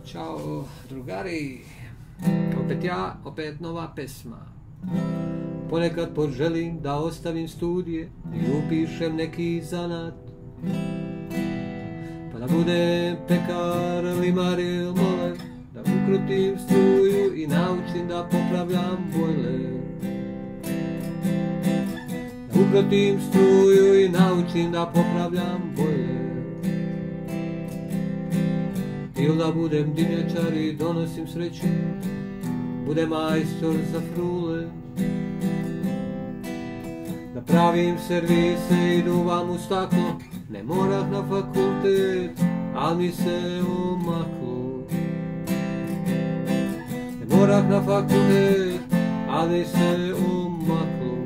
Ćao drugari, opet ja, opet nova pesma. Ponekad poželim da ostavim studije i upišem neki zanat, pa da budem pekar, limar ili moler, da ukrutim struju i naučim da popravljam bojler. Da ukrutim struju i naučim da popravljam bojler. Ili da budem dimnjačar i donosim sreću, budem majstor za frule. Da pravim servise i duvam u staklo, ne morah na fakultet, al mi se omaklo. Ne morah na fakultet, al mi se omaklo.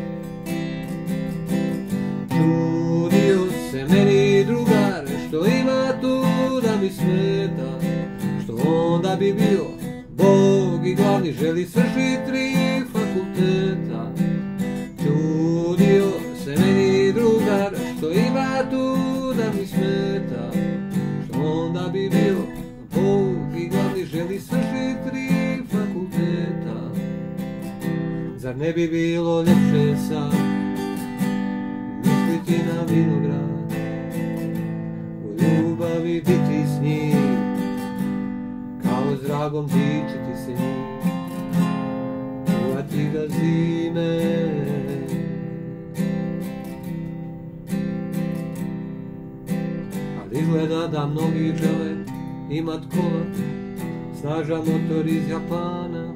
Čudio se meni drugar, što ima tu da mi smeta, što onda bi bio Bog i glavni, želi svršit 3 fakulteta. Čudio se meni drugar, što ima tu da mi smeta, što onda bi bio Bog i glavni, želi svršit 3 fakulteta. Zar ne bi bilo ljepše sad misliti na vinograd, ljubavi biti s njim, kao s dragom dičiti se njim, čuvati ga zime. Ali izgleda da mnogi žele imat kola, snažan motor iz Japana,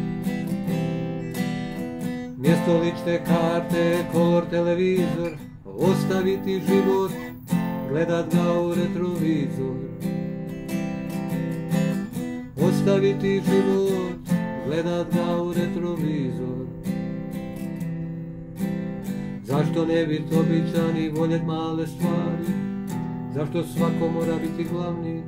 mjesto lične karte, kolor televizor, ostaviti život, gledat ga u retrovizor. Ostaviti život, gledat ga u retrovizor. Zašto ne bit običan i voljet male stvari? Zašto svako mora biti glavni?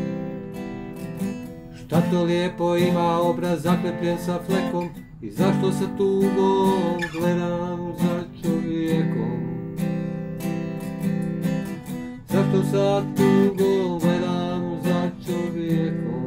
Šta to lijepo ima obraz zaklepljen sa flekom, i zašto sa tugom gledam za čovjekom? Zašto sa tugom gledam za čovjekom?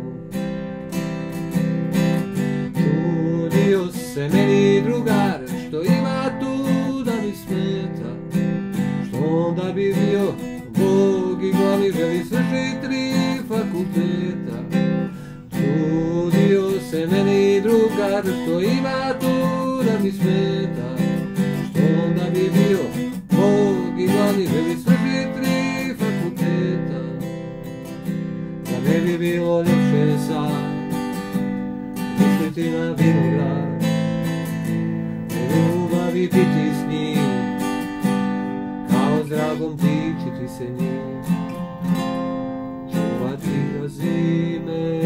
Čudio se meni drugar, što ima tu da mi smeta, što onda bi bio Bog i glavni, želi svršit 3 fakulteta. Čudio se meni drugar, što ima tu da mi smeta, što onda bi bio Bog i glavni, želi svršit 3 fakulteta. Da ne bi bilo ljepše sad misliti na vinograd, u ljubavi biti s njim, kao s dragom dičiti se njim, čuvati ga zime.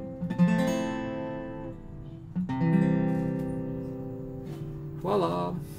Hvala.